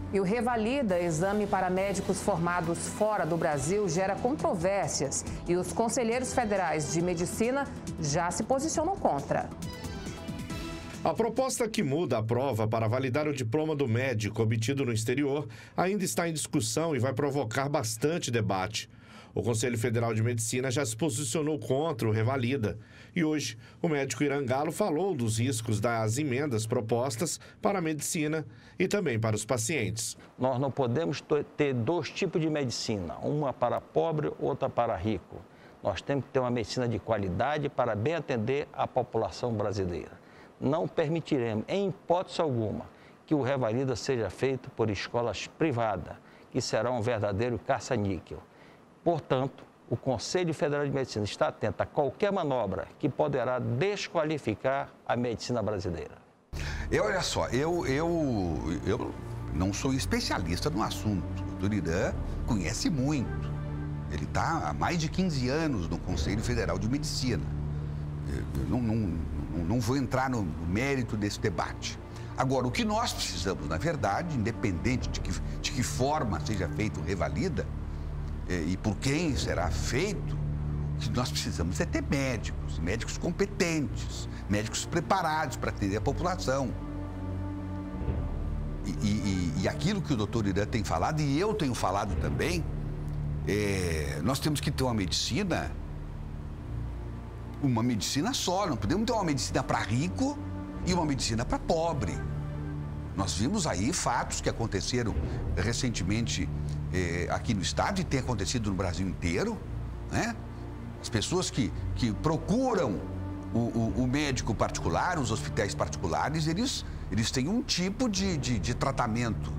E o Revalida, exame para médicos formados fora do Brasil, gera controvérsias. E os conselheiros federais de medicina já se posicionam contra. A proposta que muda a prova para validar o diploma do médico obtido no exterior ainda está em discussão e vai provocar bastante debate. O Conselho Federal de Medicina já se posicionou contra o Revalida. E hoje, o médico Irangalo falou dos riscos das emendas propostas para a medicina e também para os pacientes. Nós não podemos ter dois tipos de medicina, uma para pobre, outra para rico. Nós temos que ter uma medicina de qualidade para bem atender a população brasileira. Não permitiremos, em hipótese alguma, que o Revalida seja feito por escolas privadas, que será um verdadeiro caça-níquel. Portanto, o Conselho Federal de Medicina está atento a qualquer manobra que poderá desqualificar a medicina brasileira. Olha só, eu não sou especialista no assunto. O doutor Irã conhece muito. Ele está há mais de 15 anos no Conselho Federal de Medicina. Eu não vou entrar no mérito desse debate. Agora, o que nós precisamos, na verdade, independente de que forma seja feito o Revalida, e por quem será feito, o que nós precisamos é ter médicos competentes, médicos preparados para atender a população. E aquilo que o doutor Irã tem falado, e eu tenho falado também, nós temos que ter uma medicina só, não podemos ter uma medicina para rico e uma medicina para pobre. Nós vimos aí fatos que aconteceram recentemente aqui no estado e tem acontecido no Brasil inteiro, né? As pessoas que procuram o médico particular, os hospitais particulares, eles têm um tipo de tratamento.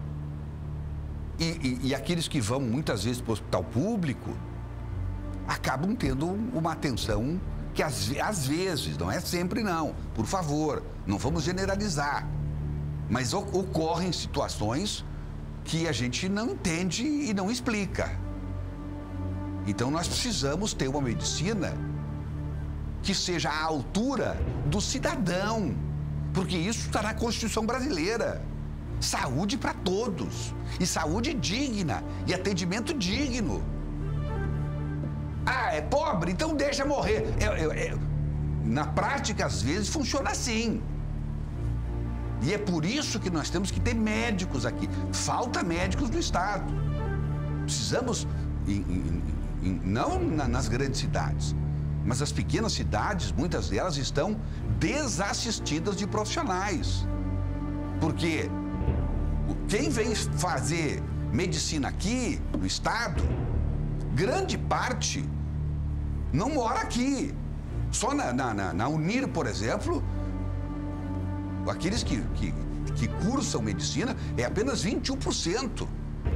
E aqueles que vão muitas vezes para o hospital público acabam tendo uma atenção que às vezes, não é sempre não, por favor, não vamos generalizar, mas ocorrem situações que a gente não entende e não explica. Então nós precisamos ter uma medicina que seja à altura do cidadão, porque isso está na Constituição brasileira. Saúde para todos, e saúde digna, e atendimento digno. Ah, é pobre? Então deixa morrer. Na prática, às vezes, funciona assim. E é por isso que nós temos que ter médicos aqui. Falta médicos no estado. Precisamos, não nas grandes cidades, mas as pequenas cidades, muitas delas estão desassistidas de profissionais. Porque quem vem fazer medicina aqui no estado, grande parte não mora aqui. Só na Unir, por exemplo, aqueles que cursam medicina é apenas 21%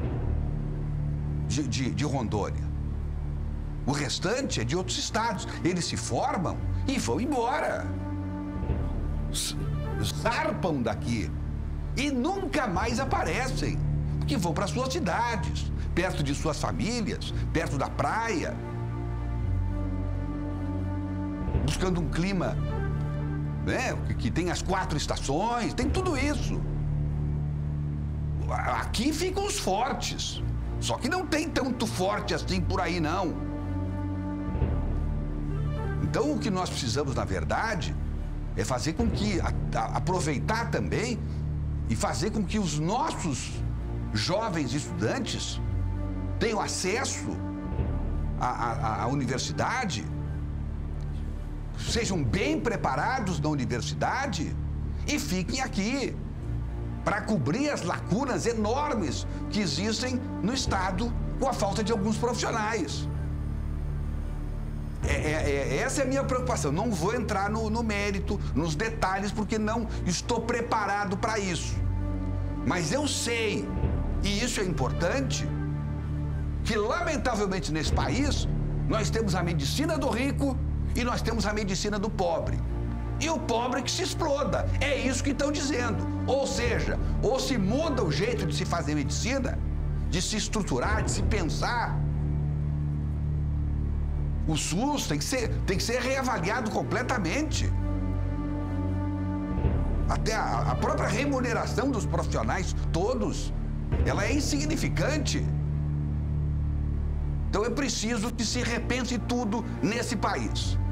de Rondônia. O restante é de outros estados. Eles se formam e vão embora. Zarpam daqui e nunca mais aparecem, porque vão para suas cidades, perto de suas famílias, perto da praia, buscando um clima, né, que tem as 4 estações, tem tudo isso. Aqui ficam os fortes, só que não tem tanto forte assim por aí, não. Então, o que nós precisamos, na verdade, é fazer com que, aproveitar também e fazer com que os nossos jovens estudantes tenham acesso à universidade, sejam bem preparados na universidade e fiquem aqui para cobrir as lacunas enormes que existem no estado com a falta de alguns profissionais. Essa é a minha preocupação. Não vou entrar no mérito, nos detalhes, porque não estou preparado para isso. Mas eu sei, e isso é importante, que lamentavelmente nesse país nós temos a medicina do rico e nós temos a medicina do pobre. E o pobre que se exploda. É isso que estão dizendo. Ou seja, ou se muda o jeito de se fazer medicina, de se estruturar, de se pensar. O SUS tem que ser reavaliado completamente. Até a própria remuneração dos profissionais, todos, ela é insignificante. Então é preciso que se repense tudo nesse país.